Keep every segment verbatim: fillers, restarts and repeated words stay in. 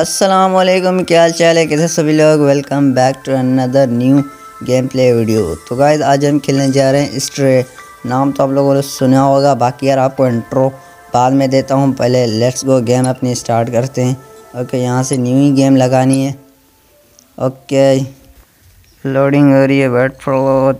अस्सलाम वालेकुम, क्या हाल चाल है, कैसे सभी लोग। Welcome back to another new game play video. तो गाइस आज हम खेलने जा रहे हैं स्ट्रे। नाम तो आप लोगों ने सुना होगा, बाकी यार आपको इंट्रो बाद में देता हूँ। पहले लेट्स गो गेम अपनी स्टार्ट करते हैं। ओके, यहाँ से न्यू ही गेम लगानी है। ओके, लोडिंग हो रही है, wait for.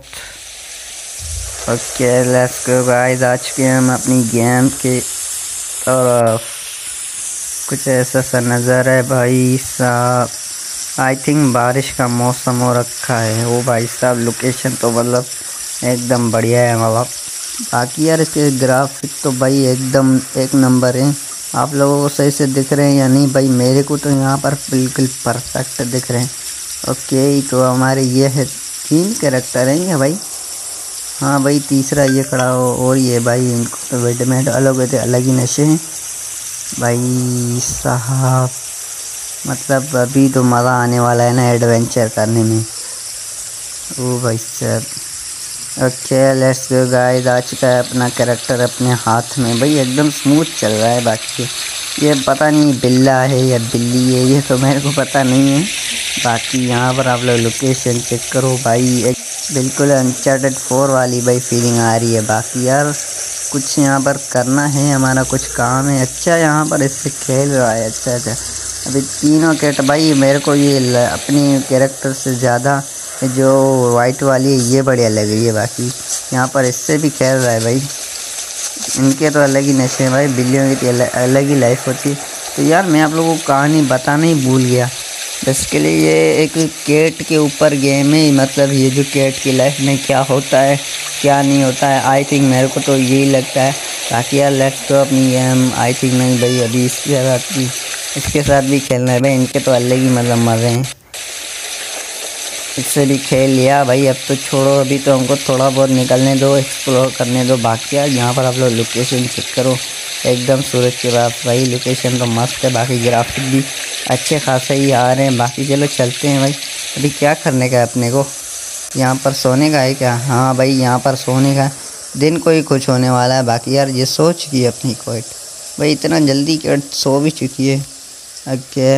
Okay let's go guys, आ चुके हैं हम अपनी गेम के तरफ। कुछ ऐसा सा नज़र है भाई साहब। आई थिंक बारिश का मौसम हो रखा है। वो भाई साहब लोकेशन तो मतलब एकदम बढ़िया है मतलब। बाकी यार इसके ग्राफिक तो भाई एकदम एक नंबर है। आप लोगों को सही से दिख रहे हैं या नहीं भाई? मेरे को तो यहाँ पर बिल्कुल परफेक्ट दिख रहे हैं। ओके, तो हमारे ये है तीन कैरेक्टर हैं क्या भाई? हाँ भाई, तीसरा ये खड़ा हो और ये भाई इनको तो बेडमेंट अलग होते अलग ही नशे हैं भाई साहब। मतलब अभी तो मज़ा आने वाला है ना एडवेंचर करने में। ओ भाई साहब। ओके लेट्स गो गाइस, आ चुका है अपना कैरेक्टर अपने हाथ में भाई। एकदम स्मूथ चल रहा है। बाकी ये पता नहीं बिल्ला है या बिल्ली है, ये तो मेरे को पता नहीं है। बाकी यहाँ पर आप लोग लोकेशन चेक करो भाई, एक बिल्कुल अनचार्टेड फोर वाली भाई फीलिंग आ रही है। बाकी यार कुछ यहाँ पर करना है, हमारा कुछ काम है। अच्छा यहाँ पर इससे खेल रहा है। अच्छा अच्छा, अभी तीनों कैट भाई मेरे को ये अपनी कैरेक्टर से ज़्यादा जो वाइट वाली है ये बढ़िया लग रही है। बाकी यहाँ पर इससे भी खेल रहा है भाई। इनके तो अलग ही नशे हैं भाई, बिल्लियों की तो अलग, अलग ही लाइफ होती है। तो यार मैं आप लोगों को कहानी बताना ही भूल गया। बेसिकली ये एक कैट के ऊपर गेम है। मतलब ये जो कैट की लाइफ में क्या होता है क्या नहीं होता है, आई थिंक मेरे को तो यही लगता है। बाकी यार लेट्स गो अपनी गेम। आई थिंक नहीं भाई, अभी इसके साथ भी इसके साथ भी खेलना है भाई। इनके तो अलग ही मतलब मज़े हैं। इससे भी खेल लिया भाई, अब तो छोड़ो। अभी तो हमको थोड़ा बहुत निकलने दो, एक्सप्लोर करने दो। बाकी यार यहाँ पर आप लोग लोकेशन चेक करो, एकदम सूरज के बाद भाई लोकेशन तो मस्त है। बाकी ग्राफिक भी अच्छे खासे ही आ रहे हैं। बाकी चलो चलते हैं भाई। अभी क्या करने का है अपने को? यहाँ पर सोने का है क्या? हाँ भाई यहाँ पर सोने का, दिन को ही कुछ होने वाला है। बाकी यार ये सो चुकी है अपनी कोट भाई, इतना जल्दी कैट सो भी चुकी है। ओके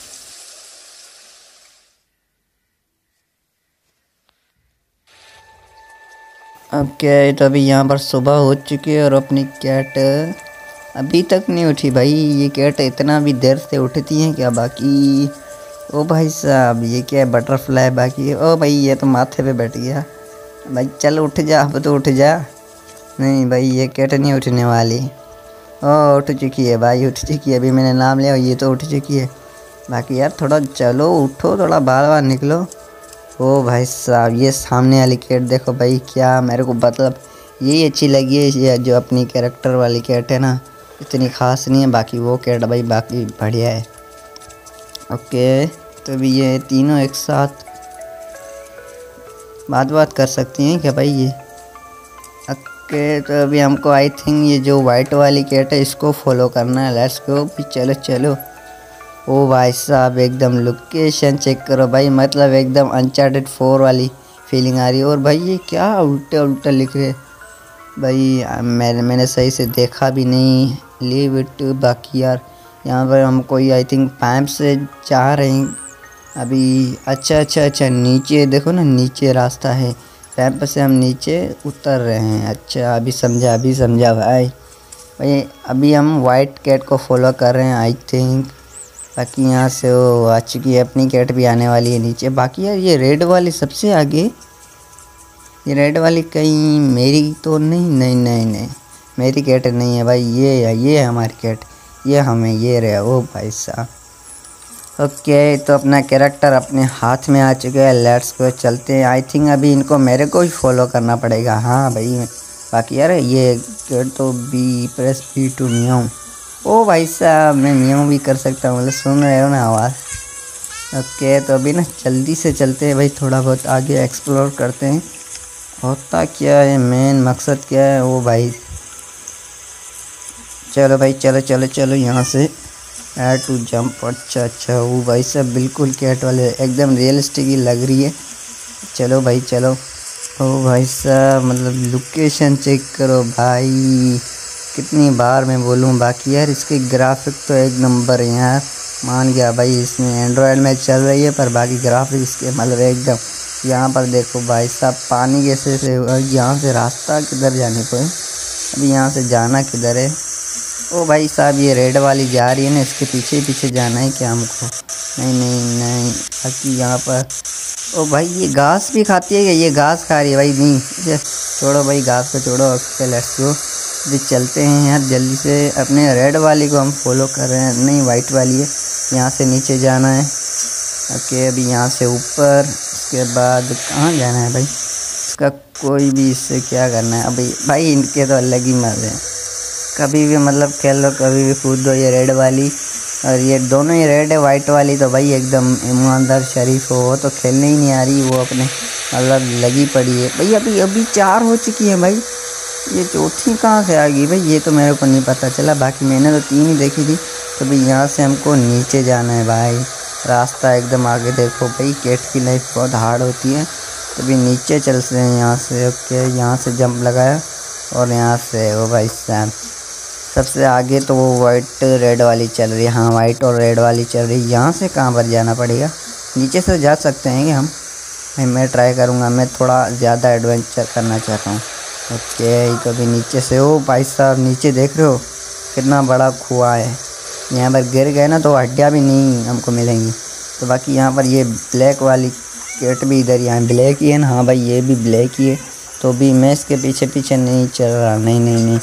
ओके, तो अभी यहाँ पर सुबह हो चुकी है और अपनी कैट अभी तक नहीं उठी भाई। ये कैट इतना भी देर से उठती हैं क्या? बाकी ओ भाई साहब ये क्या है, बटरफ्लाई। बाकी ओ भाई ये तो माथे पे बैठ गया भाई। चल उठ जा, अब तो उठ जा। नहीं भाई ये कैट नहीं उठने वाली। ओ उठ चुकी है भाई, उठ चुकी है। अभी मैंने नाम लिया, ये तो उठ चुकी है। बाकी यार थोड़ा चलो उठो, थोड़ा बाहर बाहर निकलो। ओ भाई साहब ये सामने वाली कैट देखो भाई, क्या मेरे को मतलब यही अच्छी लगी है। ये जो अपनी कैरेक्टर वाली कैट है ना, इतनी ख़ास नहीं है। बाकी वो कैट भाई बाकी बढ़िया है। ओके, तो अभी ये तीनों एक साथ बात बात कर सकती हैं क्या भाई ये? ओके, तो अभी हमको आई थिंक ये जो वाइट वाली कैट है इसको फॉलो करना है। लेट्स गो भी, चलो चलो। ओ भाई साहब एकदम लोकेशन चेक करो भाई, मतलब एकदम अनचार्टेड फोर वाली फीलिंग आ रही है। और भाई ये क्या उल्टे उल्टे लिख रहे भाई, मैंने मैंने सही से देखा भी नहीं। Leave it. बाकी यार यहाँ पर हम कोई आई थिंक पाइप से जा रहे हैं अभी। अच्छा अच्छा अच्छा, नीचे देखो ना, नीचे रास्ता है, पाइप से हम नीचे उतर रहे हैं। अच्छा अभी समझा, अभी समझा भाई। भाई अभी हम वाइट कैट को फॉलो कर रहे हैं आई थिंक। बाकी यहाँ से वो आ चुकी है, अपनी कैट भी आने वाली है नीचे। बाकी यार ये रेड वाली सबसे आगे, ये रेड वाली कहीं मेरी तो नहीं? नहीं नहीं नहीं मेरी कैट नहीं है भाई। ये है, ये है हमारी कैट, ये हमें ये रहे। ओ भाई साहब। ओके, तो अपना कैरेक्टर अपने हाथ में आ चुका है। लेट्स को चलते हैं। आई थिंक अभी इनको मेरे को ही फॉलो करना पड़ेगा। हाँ भाई। बाकी यार ये कैट तो बी प्रेस बी टू म्याऊं। ओ भाई साहब मैं म्याऊं भी कर सकता हूँ, मतलब सुन रहे हो ना आवाज़? ओके, तो अभी ना जल्दी से चलते हैं भाई, थोड़ा बहुत आगे एक्सप्लोर करते हैं। होता क्या है, मेन मकसद क्या है? ओ भाई चलो भाई, चलो चलो चलो यहाँ से एयर टू जंप। अच्छा अच्छा, वो भाई साहब बिल्कुल कैट वाले एकदम रियलिस्टिक ही लग रही है। चलो भाई चलो। ओ भाई साहब मतलब लोकेशन चेक करो भाई, कितनी बार मैं बोलूँ। बाकी यार इसके ग्राफिक तो एक नंबर है यार, मान गया भाई, इसमें एंड्रॉयड में चल रही है पर बाकी ग्राफिक्स के मतलब एकदम। यहाँ पर देखो भाई साहब पानी कैसे से, यहाँ से रास्ता किधर जाने को है, अभी यहाँ से जाना किधर है। ओ भाई साहब ये रेड वाली जा रही है ना, इसके पीछे पीछे जाना है क्या हमको? नहीं नहीं नहीं, बाकी यहाँ पर ओ भाई ये घास भी खाती है क्या? ये घास खा रही है भाई। नहीं छोड़ो भाई, घास को छोड़ो। ओके लेट्स गो, अभी चलते हैं यार जल्दी से। अपने रेड वाली को हम फॉलो कर रहे हैं, नहीं वाइट वाली है। यहाँ से नीचे जाना है। ओके अभी यहाँ से ऊपर, उसके बाद कहाँ जाना है भाई? इसका कोई भी इससे क्या करना है अभी भाई? इनके तो अलग ही मज़े हैं, कभी भी मतलब खेल लो, कभी भी कूद दो। ये रेड वाली और ये दोनों ही रेड है, वाइट वाली तो भाई एकदम ईमानदार शरीफ हो, वो तो खेलने ही नहीं आ रही, वो अपने मतलब लगी पड़ी है भाई। अभी अभी चार हो चुकी है भाई, ये चौथी कहाँ से आ गई भाई? ये तो मेरे को नहीं पता चला, बाकी मैंने तो तीन ही देखी थी। तो भाई यहाँ से हमको नीचे जाना है भाई, रास्ता एकदम आगे देखो भाई। कैट की लाइफ बहुत हार्ड होती है, तो भी नीचे चलते हैं यहाँ से। ओके यहाँ से जंप लगाया और यहाँ से वो भाई साहब सबसे आगे तो वो वाइट रेड वाली चल रही है। हाँ वाइट और रेड वाली चल रही है। यहाँ से कहाँ पर जाना पड़ेगा? नीचे से जा सकते हैं कि हम? भाई मैं ट्राई करूँगा, मैं थोड़ा ज़्यादा एडवेंचर करना चाहता हूँ। ओके तो भी नीचे से, ओ भाई साहब नीचे देख रहे हो कितना बड़ा कुआं है। यहाँ पर गिर गए ना तो हड्डियाँ भी नहीं हमको मिलेंगी। तो बाकी यहाँ पर ये ब्लैक वाली कैट भी इधर, यहाँ ब्लैक ही है ना? हाँ भाई ये भी ब्लैक ही है। तो भी मैं इसके पीछे पीछे नहीं चल रहा। नहीं नहीं नहीं,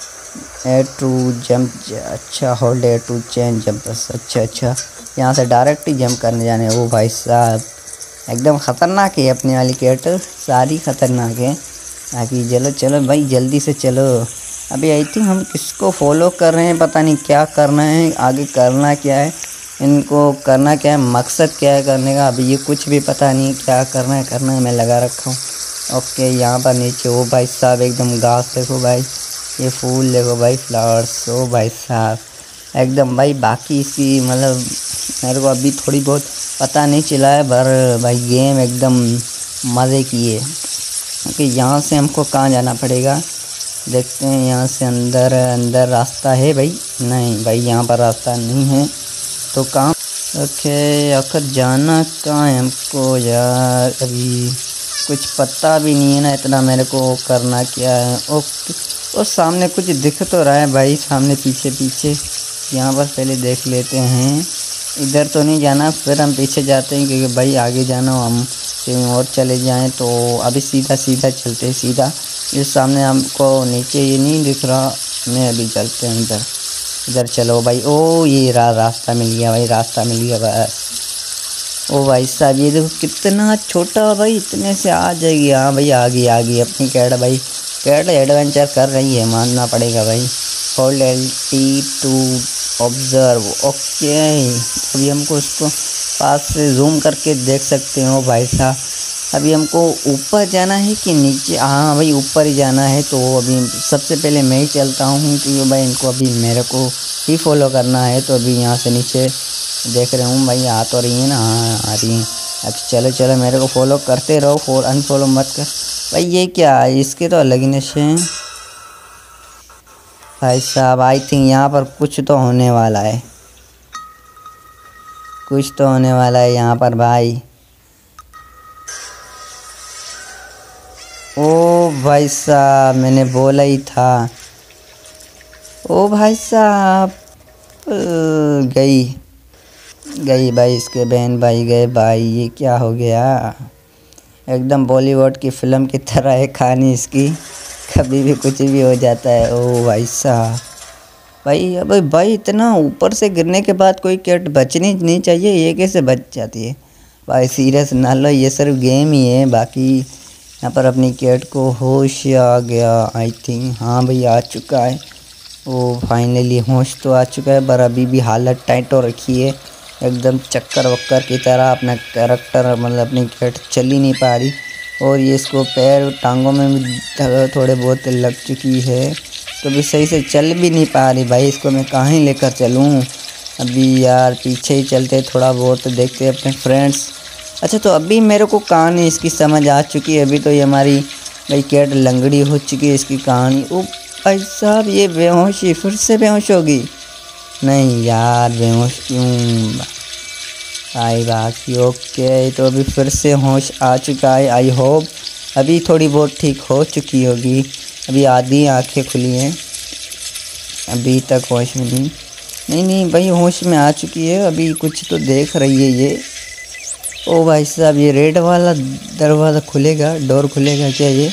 ए टू जंप, अच्छा hold A to change jump. अच्छा अच्छा यहाँ से डायरेक्ट ही जंप करने जाने। ओ भाई साहब एकदम ख़तरनाक है अपनी वाली कैट, सारी ख़तरनाक है। बाकी चलो चलो भाई जल्दी से चलो। अभी आई थिंक हम किसको फॉलो कर रहे हैं, पता नहीं क्या करना है, आगे करना क्या है, इनको करना क्या है, मकसद क्या है करने का, अभी ये कुछ भी पता नहीं क्या करना है। करना है मैं लगा रखा हूँ। ओके यहाँ पर नीचे ओ भाई साहब एकदम घास देखो भाई, ये फूल देखो भाई, फ्लावर्स। ओ भाई साहब एकदम भाई, बाकी इसकी मतलब मेरे को अभी थोड़ी बहुत पता नहीं चला है, पर भाई गेम एकदम मज़े की है। ओके यहाँ से हमको कहाँ जाना पड़ेगा देखते हैं। यहाँ से अंदर अंदर रास्ता है भाई? नहीं भाई यहाँ पर रास्ता नहीं है, तो कहाँ? ओके आखिर जाना कहाँ है हमको यार? अभी कुछ पता भी नहीं है ना इतना मेरे को करना क्या है। ओके और सामने कुछ दिख तो रहा है भाई, सामने पीछे पीछे। यहाँ पर पहले देख लेते हैं, इधर तो नहीं जाना, फिर हम पीछे जाते हैं क्योंकि भाई आगे जाना हो हम कहीं और चले जाएं। तो अभी सीधा सीधा चलते हैं, सीधा। इस सामने हमको नीचे ये नहीं दिख रहा, मैं अभी चलते हैं इधर। इधर चलो भाई। ओ ये रा, रास्ता मिल गया भाई, रास्ता मिल गया बस। ओ भाई साहब ये देखो कितना छोटा भाई, इतने से आ जाएगी। हाँ भाई आ गई आ गई अपनी कैट भाई, कैट एडवेंचर कर रही है, मानना पड़ेगा भाई। Hold L T to observe. Okay अभी हमको उसको पास से जूम करके देख सकते हो भाई साहब। अभी हमको ऊपर जाना है कि नीचे? हाँ भाई ऊपर ही जाना है। तो अभी सबसे पहले मैं ही चलता हूँ क्योंकि भाई इनको अभी मेरे को ही फॉलो करना है। तो अभी यहाँ से नीचे देख रहे हूँ भाई, आ तो रही है ना? हाँ आ रही है। अच्छा चलो चलो मेरे को फॉलो करते रहो, फॉर अनफॉलो मत कर भाई। ये क्या है, इसके तो अलग ही नशे हैं भाई साहब। आई थिंक यहाँ पर कुछ तो होने वाला है, कुछ तो होने वाला है यहाँ पर भाई। ओ भाई साहब मैंने बोला ही था। ओ भाई साहब गई गई भाई, इसके बहन भाई गए भाई। ये क्या हो गया, एकदम बॉलीवुड की फ़िल्म की तरह है कहानी इसकी, कभी भी कुछ भी हो जाता है। ओ भाई साहब भाई, अब भाई इतना ऊपर से गिरने के बाद कोई कैट बचनी नहीं चाहिए, ये कैसे बच जाती है भाई? सीरियस ना लो, ये सिर्फ गेम ही है। बाकी यहाँ पर अपनी कैट को होश आ गया आई थिंक। हाँ भाई आ चुका है, वो फाइनली होश तो आ चुका है, पर अभी भी हालत टाइट हो रखी है एकदम चक्कर वक्कर की तरह। अपना कैरेक्टर मतलब अपनी कैट चल ही नहीं पा रही, और ये इसको पैर टांगों में भी थोड़े बहुत लग चुकी है, तो भी सही से चल भी नहीं पा रही भाई। इसको मैं कहाँ ही लेकर चलूँ अभी यार? पीछे ही चलते थोड़ा बहुत, देखते अपने फ्रेंड्स। अच्छा तो अभी मेरे को कहानी इसकी समझ आ चुकी है। अभी तो ये हमारी भाई कैट लंगड़ी हो चुकी है इसकी कहानी। ओ भाई साहब ये बेहोशी, फिर से बेहोश होगी नहीं यार बेहोश क्यों भाई बाकी। ओके तो अभी फिर से होश आ चुका है। आई होप अभी थोड़ी बहुत ठीक हो चुकी होगी। अभी आधी आंखें खुली हैं, अभी तक होश में नहीं नहीं नहीं भाई होश में आ चुकी है। अभी कुछ तो देख रही है ये। ओ भाई साहब ये रेड वाला दरवाज़ा खुलेगा, डोर खुलेगा क्या ये?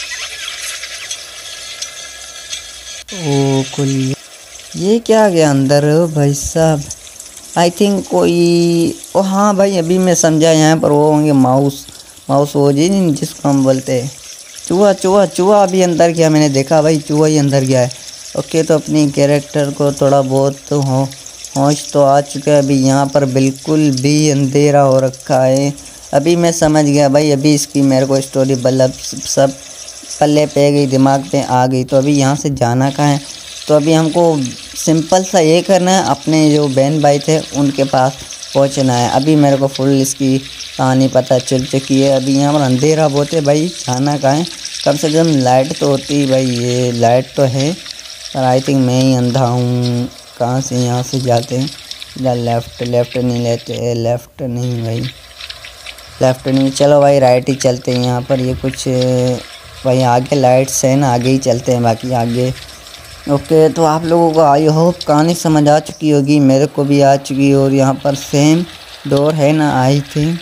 ओ खुल, ये क्या आ गया अंदर भाई साहब? आई थिंक कोई, ओ हाँ भाई अभी मैं समझा, यहाँ पर वो होंगे माउस माउस वो जी जिसको हम बोलते हैं चूहा। चूहा चूहा अभी अंदर गया, मैंने देखा भाई चूहा ही अंदर गया है। ओके तो अपनी कैरेक्टर को थोड़ा बहुत तो हो होश तो आ चुका है। अभी यहाँ पर बिल्कुल भी अंधेरा हो रखा है। अभी मैं समझ गया भाई, अभी इसकी मेरे को स्टोरी बल्लब सब पल्ले पे गई, दिमाग पे आ गई। तो अभी यहाँ से जाना कहाँ है? तो अभी हमको सिंपल सा ये करना है, अपने जो बहन भाई थे उनके पास पहुँचना है। अभी मेरे को फुल इसकी कहानी पता चल चुकी है। अभी यहाँ पर अंधेरा बहुत है भाई, जाना कहाँ है? कम से कम लाइट तो होती भाई, ये लाइट तो है पर आई थिंक मैं ही अंधा हूँ। कहाँ से यहाँ से जाते हैं? या लेफ़्ट लेफ़्ट नहीं लेते, लेफ़्ट नहीं भाई, लेफ़्ट नहीं, चलो भाई राइट ही चलते हैं। यहाँ पर ये कुछ भाई आगे लाइट्स है ना, आगे ही चलते हैं बाकी आगे। ओके तो आप लोगों को आई होप कहानी समझ आ चुकी होगी, मेरे को भी आ चुकी है। और यहाँ पर सेम डोर है ना, आई थिंक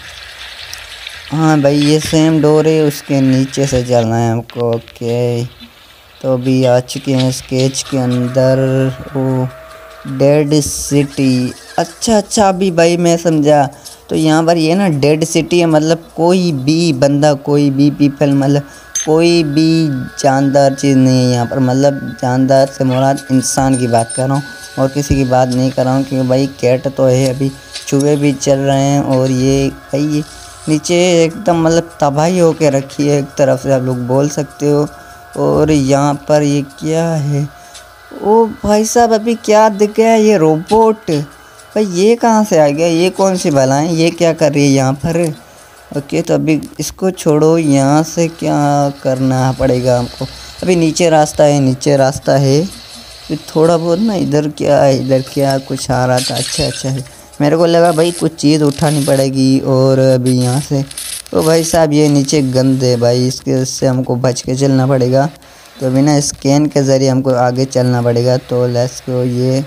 हाँ भाई ये सेम डोर है, उसके नीचे से चलना है हमको। ओके तो अभी आ चुके हैं स्केच के अंदर। ओ डेड सिटी, अच्छा अच्छा अभी भाई मैं समझा। तो यहाँ पर ये ना डेड सिटी है, मतलब कोई भी बंदा, कोई भी पीपल, मतलब कोई भी जानदार चीज़ नहीं है यहाँ पर। मतलब जानदार से मुराद इंसान की बात कर रहा हूँ और किसी की बात नहीं कर रहा हूँ, क्योंकि भाई कैट तो है, अभी चूहे भी चल रहे हैं। और ये भाई ये नीचे एकदम मतलब तबाही होके रखी है एक तरफ से, आप लोग बोल सकते हो। और यहाँ पर ये क्या है? ओ भाई साहब अभी क्या दिख गया? ये रोबोट भाई, ये कहाँ से आ गया? ये कौन सी भला है? ये क्या कर रही है यहाँ पर? ओके तो अभी इसको छोड़ो, यहाँ से क्या करना पड़ेगा हमको? अभी नीचे रास्ता है, नीचे रास्ता है। फिर थोड़ा बहुत ना इधर क्या है, इधर क्या कुछ आ रहा था। अच्छा अच्छा है, मेरे को लगा भाई कुछ चीज़ उठानी पड़ेगी। और अभी यहाँ से तो भाई साहब ये नीचे गंद है भाई, इसके उससे हमको बच के चलना पड़ेगा। तो अभी ना स्कैन के ज़रिए हमको आगे चलना पड़ेगा। तो लेट्स को, ये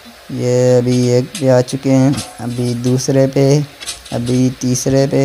ये अभी एक पे आ चुके हैं, अभी दूसरे पे, अभी तीसरे पे।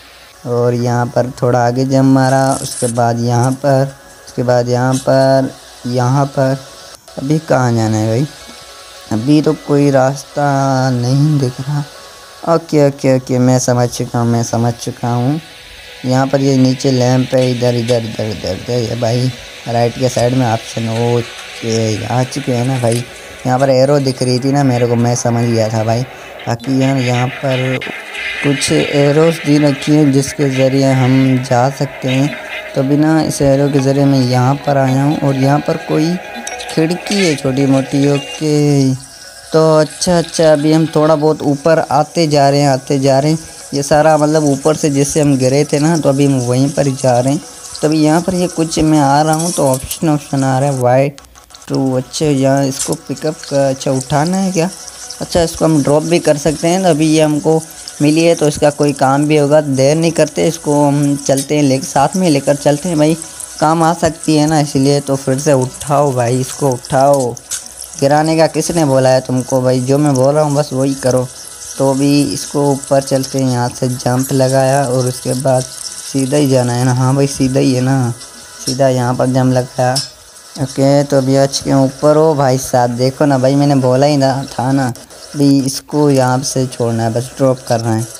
और यहाँ पर थोड़ा आगे जम मारा, उसके बाद यहाँ पर, उसके बाद यहाँ पर, यहाँ पर। अभी कहाँ जाना है भाई? अभी तो कोई रास्ता नहीं दिख रहा। ओके ओके ओके मैं समझ चुका हूँ, मैं समझ चुका हूँ। यहाँ पर ये नीचे लैंप है, इधर इधर इधर इधर इधर ये भाई राइट के साइड में ऑप्शन। ओके आ चुके हैं ना भाई। यहाँ पर एरो दिख रही थी ना मेरे को, मैं समझ गया था भाई। बाकी यार यहाँ पर कुछ एरोस दी रखी हैं जिसके ज़रिए हम जा सकते हैं। तो बिना इस एरो के ज़रिए मैं यहाँ पर आया हूँ। और यहाँ पर कोई खिड़की है छोटी मोटी। ओके तो अच्छा अच्छा अभी हम थोड़ा बहुत ऊपर आते जा रहे हैं, आते जा रहे हैं। ये सारा मतलब ऊपर से जैसे हम गिरे थे ना, तो अभी हम वहीं पर जा रहे हैं। तो अभी यहाँ पर ये कुछ मैं आ रहा हूँ तो ऑप्शन ऑप्शन आ रहा है वाइट टू। अच्छा यहाँ इसको पिकअप का, अच्छा उठाना है क्या? अच्छा इसको हम ड्रॉप भी कर सकते हैं। तो अभी ये हमको मिली है तो इसका कोई काम भी होगा। देर नहीं करते, इसको हम चलते हैं, लेकर साथ में लेकर चलते हैं भाई, काम आ सकती है ना, इसलिए। तो फिर से उठाओ भाई, इसको उठाओ। गिराने का किसने बोला है तुमको भाई? जो मैं बोल रहा हूँ बस वही करो। तो अभी इसको ऊपर चलते हैं, यहाँ से जंप लगाया और उसके बाद सीधा ही जाना है ना? हाँ भाई सीधा ही है ना, सीधा यहाँ पर जंप लगाया। ओके तो अभी आज के ऊपर हो भाई साहब, देखो ना भाई मैंने बोला ही ना था ना, अभी इसको यहाँ से छोड़ना है, बस ड्रॉप करना है।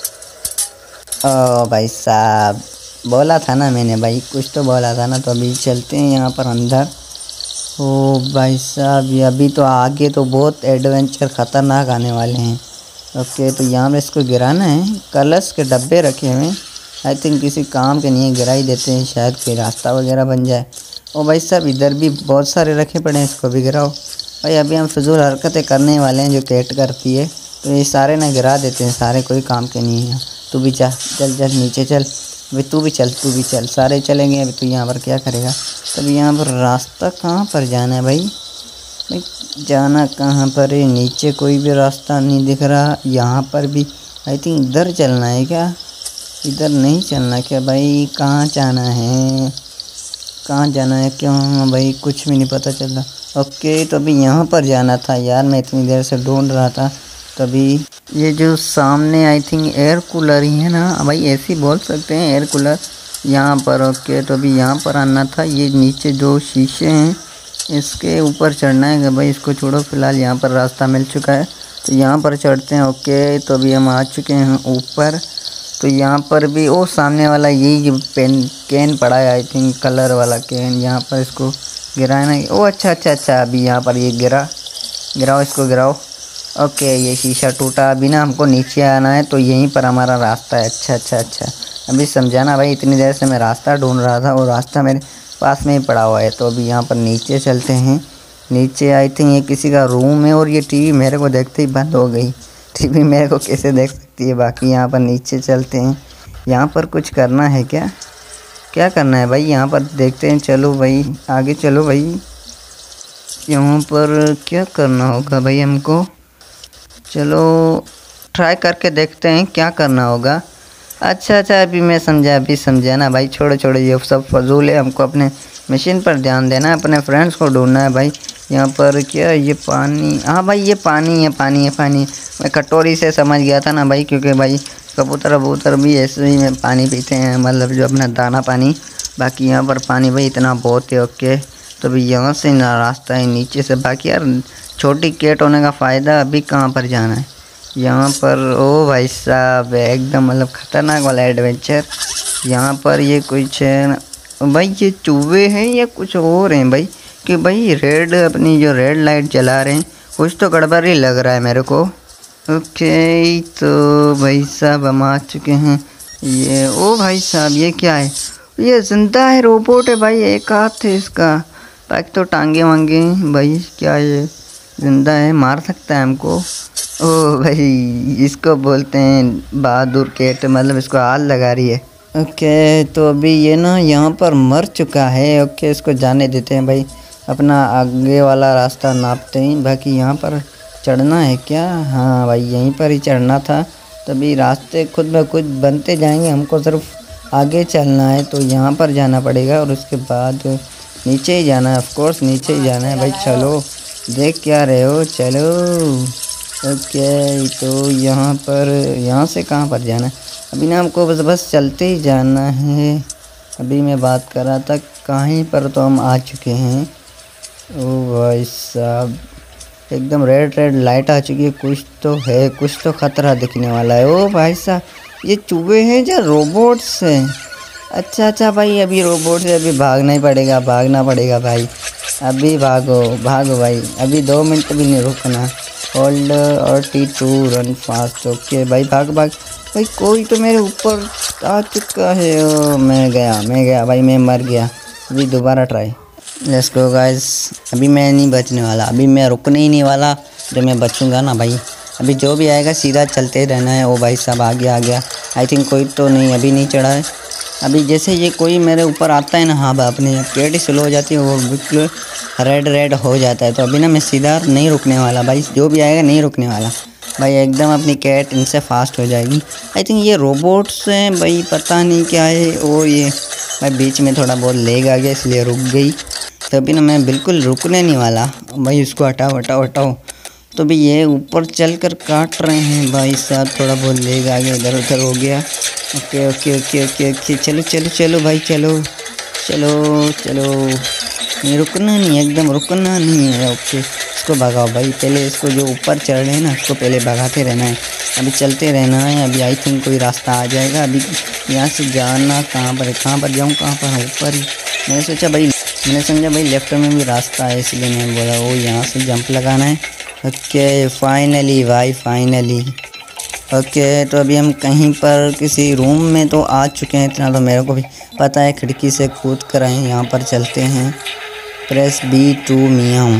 ओ भाई साहब बोला था ना मैंने भाई, कुछ तो बोला था ना। तो अभी चलते हैं यहाँ पर अंदर। ओ भाई साहब ये अभी तो आगे तो बहुत एडवेंचर ख़तरनाक आने वाले हैं। ओके तो यहाँ पे इसको गिराना है। कलर्स के डब्बे रखे हुए हैं, आई थिंक किसी काम के नहीं है, गिरा ही देते हैं, शायद कोई रास्ता वगैरह बन जाए। ओ भाई साहब इधर भी बहुत सारे रखे पड़े हैं, इसको भी गिराओ भाई। अभी हम फिजूल हरकतें करने वाले हैं जो कैट करती है, तो ये सारे ना गिरा देते हैं, सारे कोई काम के नहीं है। तू भी जा, चल चल नीचे चल, अभी तू भी चल, तू भी चल, सारे चलेंगे। अभी तू यहाँ पर क्या करेगा? तभी यहाँ पर रास्ता कहाँ पर जाना है भाई? जाना कहाँ पर है? नीचे कोई भी रास्ता नहीं दिख रहा। यहाँ पर भी आई थिंक इधर चलना है क्या? इधर नहीं चलना क्या भाई? कहाँ जाना है? कहाँ जाना है? क्यों भाई कुछ भी नहीं पता चल रहा। ओके तो अभी यहाँ पर जाना था यार, मैं इतनी देर से ढूंढ रहा था। तभी ये जो सामने आई थिंक एयर कूलर ही है ना भाई, ऐसे ही बोल सकते हैं एयर कूलर यहाँ पर। ओके तो अभी यहाँ पर आना था। ये नीचे जो शीशे हैं इसके ऊपर चढ़ना है भाई। इसको छोड़ो फिलहाल, यहाँ पर रास्ता मिल चुका है तो यहाँ पर चढ़ते हैं। ओके तो अभी हम आ चुके हैं ऊपर। तो यहाँ पर भी वो सामने वाला यही पेन कैन पड़ा है आई थिंक, कलर वाला कैन। यहाँ पर इसको गिराना है। ओ अच्छा अच्छा अच्छा, अभी यहाँ पर ये गिरा, गिराओ इसको गिराओ। ओके ये शीशा टूटा। अभी ना हमको नीचे आना है तो यहीं पर हमारा रास्ता है। अच्छा अच्छा अच्छा, अभी समझाना भाई, इतनी देर से मैं रास्ता ढूंढ रहा था और रास्ता मेरे पास में ही पड़ा हुआ है। तो अभी यहाँ पर नीचे चलते हैं। नीचे आई थिंक ये किसी का रूम है और ये टीवी मेरे को देखते ही बंद हो गई। टीवी मेरे को कैसे देख सकती है? बाकी यहाँ पर नीचे चलते हैं। यहाँ पर कुछ करना है क्या? क्या करना है भाई? यहाँ पर देखते हैं। चलो भाई आगे चलो भाई। यहाँ पर क्या करना होगा भाई हमको? चलो ट्राई करके देखते हैं क्या करना होगा। अच्छा अच्छा अभी मैं समझा, अभी समझा ना भाई। छोड़ो छोड़ो ये सब फजूल है, हमको अपने मशीन पर ध्यान देना है, अपने फ्रेंड्स को ढूंढना है भाई। यहाँ पर क्या ये पानी? हाँ भाई ये पानी है, पानी है पानी। मैं कटोरी से समझ गया था ना भाई, क्योंकि भाई कबूतर वबूतर भी ऐसे ही में पानी पीते हैं, मतलब जो अपना दाना पानी। बाकी यहाँ पर पानी भाई इतना बहुत है। ओके तो अभी यहाँ से ना रास्ता है नीचे से। बाकी यार छोटी कैट होने का फ़ायदा, अभी कहाँ पर जाना है? यहाँ पर ओ भाई साहब एकदम मतलब ख़तरनाक वाला एडवेंचर। यहाँ पर ये कुछ है भाई, ये चूहे हैं या कुछ और हैं भाई? कि भाई रेड अपनी जो रेड लाइट जला रहे हैं, कुछ तो गड़बड़ ही लग रहा है मेरे को। ओके तो भाई साहब हम आ चुके हैं। ये ओ भाई साहब ये क्या है? ये जिंदा है, रोबोट है भाई, एक हाथ है इसका, बाकी तो टांगे वांगे भाई। क्या ये जिंदा है? मार सकता है हमको? ओ भाई इसको बोलते हैं बहादुर कैट, मतलब इसको आग लगा रही है। ओके तो अभी ये ना यहाँ पर मर चुका है। ओके इसको जाने देते हैं भाई, अपना आगे वाला रास्ता नापते हैं। बाकी यहाँ पर चढ़ना है क्या? हाँ भाई यहीं पर ही चढ़ना था। तभी रास्ते खुद ब खुद बनते जाएंगे, हमको सिर्फ आगे चलना है। तो यहाँ पर जाना पड़ेगा और उसके बाद नीचे ही जाना है। ऑफकोर्स नीचे ही जाना है भाई। चलो देख क्या रहे हो, चलो। ओके तो यहाँ पर, यहाँ से कहाँ पर जाना है? अभी ना हमको बस बस चलते ही जाना है। अभी मैं बात कर रहा था कहीं पर, तो हम आ चुके हैं। ओ भाई साहब एकदम रेड रेड लाइट आ चुकी है। कुछ तो है, कुछ तो ख़तरा दिखने वाला है। ओ भाई साहब ये चूहे हैं जो रोबोट्स हैं? अच्छा अच्छा भाई अभी रोबोट से अभी भागना ही पड़ेगा, भागना पड़ेगा भाई। अभी भागो भागो भाई, अभी दो मिनट भी नहीं रुकना। Hold R T to run fast. Okay भाई भाग भाग भाई। कोई तो मेरे ऊपर आ चुका है। ओ मैं गया मैं गया भाई, मैं मर गया। अभी दोबारा ट्राई। Let's go guys. अभी मैं नहीं बचने वाला, अभी मैं रुकने ही नहीं वाला। जब मैं बचूंगा ना भाई, अभी जो भी आएगा सीधा चलते रहना है। ओ भाई साहब आ गया आ गया। आई थिंक कोई तो नहीं, अभी नहीं चढ़ा है। अभी जैसे ये कोई मेरे ऊपर आता है ना, हाँ भाई अपने कैट ही स्लो हो जाती है, वो बिल्कुल रेड रेड हो जाता है। तो अभी ना मैं सीधा नहीं रुकने वाला भाई, जो भी आएगा नहीं रुकने वाला भाई। एकदम अपनी कैट इनसे फास्ट हो जाएगी। आई थिंक ये रोबोट्स हैं भाई, पता नहीं क्या है। और ये भाई बीच में थोड़ा बहुत लेग आ गया इसलिए रुक गई। तो अभी ना मैं बिल्कुल रुकने नहीं वाला भाई। इसको हटाओ हटाओ हटाओ। तो भी ये ऊपर चल कर काट रहे हैं भाई साहब। थोड़ा बहुत लेग आ गया, इधर उधर हो गया। Okay okay okay okay okay चलो चलो चलो भाई चलो चलो चलो। नहीं रुकना नहीं, एकदम रुकना नहीं है। ओके इसको भगाओ भाई, पहले इसको जो ऊपर चढ़ रहे हैं ना उसको पहले भगाते रहना है। अभी चलते रहना है। अभी आई थिंक कोई रास्ता आ जाएगा। अभी यहाँ से जाना कहाँ पर है? कहाँ पर जाऊँ? कहाँ पर? ऊपर ही। मैंने सोचा भाई, मैंने समझा भाई लेफ्ट में भी रास्ता है, इसलिए मैं बोला वो यहाँ से जंप लगाना है। ओके फाइनली भाई फाइनली। ओके तो अभी हम कहीं पर किसी रूम में तो आ चुके हैं, इतना तो मेरे को भी पता है। खिड़की से कूद कर आए, यहाँ पर चलते हैं। प्रेस बी टू मियाऊं।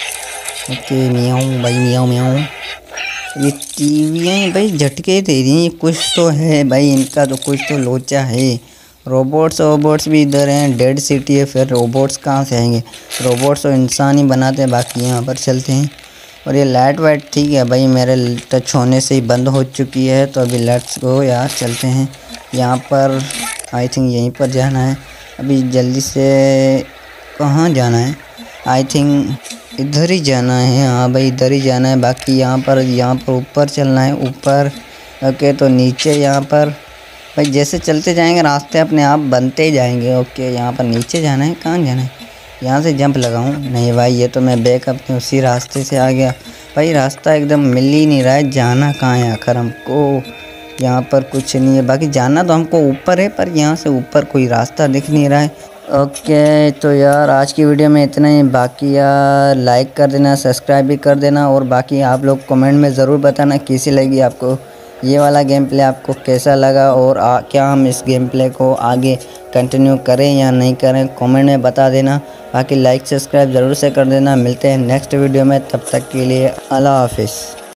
ओके मियाऊं भाई, मियाऊं मियाऊं। ये टीवियाँ भाई झटके दे रही हैं, कुछ तो है भाई इनका, तो कुछ तो लोचा है। रोबोट्स रोबोट्स भी इधर हैं, डेड सिटी है, फिर रोबोट्स कहाँ से आएंगे? रोबोट्स तो इंसान ही बनाते हैं। बाकी यहाँ पर चलते हैं। और ये लाइट वाइट ठीक है भाई, मेरे टच होने से ही बंद हो चुकी है। तो अभी लेट्स गो यार, चलते हैं। यहाँ पर आई थिंक यहीं पर जाना है। अभी जल्दी से कहाँ जाना है? आई थिंक इधर ही जाना है। हाँ भाई, इधर ही जाना है। बाकी यहाँ पर यहाँ पर ऊपर चलना है, ऊपर। ओके, तो नीचे यहाँ पर भाई जैसे चलते जाएंगे रास्ते अपने आप बनते ही जाएंगे। ओके, यहाँ पर नीचे जाना है। कहाँ जाना है? यहाँ से जंप लगाऊं? नहीं भाई, ये तो मैं बैक अपने उसी रास्ते से आ गया। भाई रास्ता एकदम मिल ही नहीं रहा है, जाना कहाँ है आखिर हमको? यहाँ पर कुछ नहीं है। बाकी जाना तो हमको ऊपर है, पर यहाँ से ऊपर कोई रास्ता दिख नहीं रहा है। ओके, तो यार आज की वीडियो में इतना ही। बाकी यार लाइक कर देना, सब्सक्राइब भी कर देना। और बाकी आप लोग कमेंट में ज़रूर बताना कैसी लगी आपको ये वाला गेम प्ले, आपको कैसा लगा। और आ, क्या हम इस गेम प्ले को आगे कंटिन्यू करें या नहीं करें, कमेंट में बता देना। बाकी लाइक सब्सक्राइब ज़रूर से कर देना। मिलते हैं नेक्स्ट वीडियो में, तब तक के लिए अल्लाह हाफिज़।